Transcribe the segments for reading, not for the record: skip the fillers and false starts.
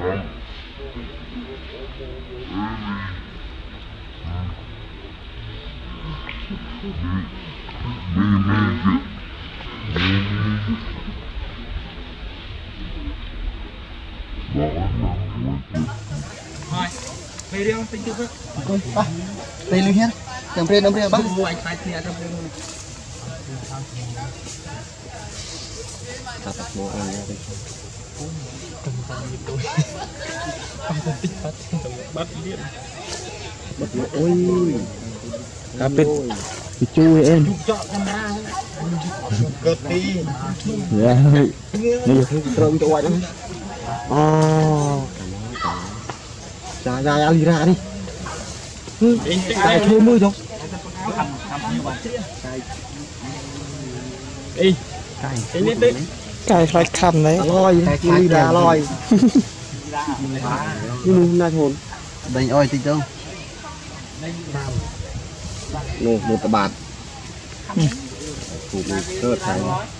Về đi không, tính trước với. Đây lưu hiên, đầm rê bác. Anh khai thì trong rê luôn. Tập bộ ăn ra đi. Bắt điện. Ôi, cà phê chui em. Chọn camera. Cất đi. Dạ. Bây giờ trộn cho anh. Ra đi ra đi. Tại thôi mưa rồi. Đi. Cài phải khăm đấy. Lôi, đi ra lôi. Nhưng nay hồn. Đánh oi tí đâu. Nô, một tờ bạt. Phụ cơ thành.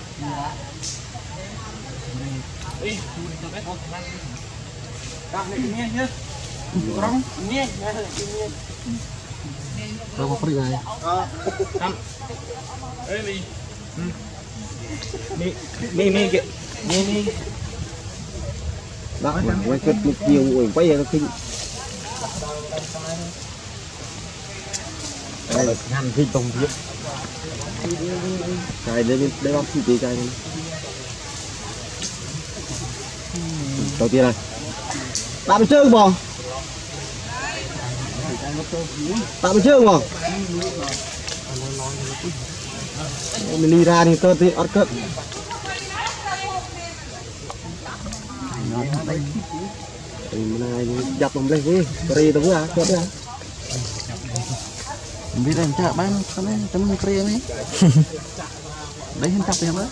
Đâu có free này. Mi kìa. Mi. Đó, quay kết một nhiều người quay ra kinh. Đây là ngăn kinh tông viết. Cái đây bác thị tí cái này. Đầu tiên này. Bạn bị trơn bò. Bạn bị trơn bò. Mình đi ra thì cơ thì ớt cất. Mình này dập bằng lên đi. Kri tao ra, cất ra. Mình biết em chợ bán sao đấy, chấm kri ấy. Đấy hình chập em đó.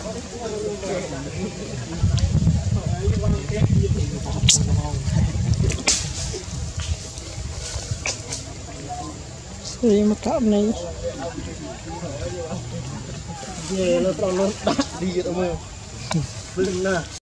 Gì mà cặp này. Về nó đắt đi vậy thôi.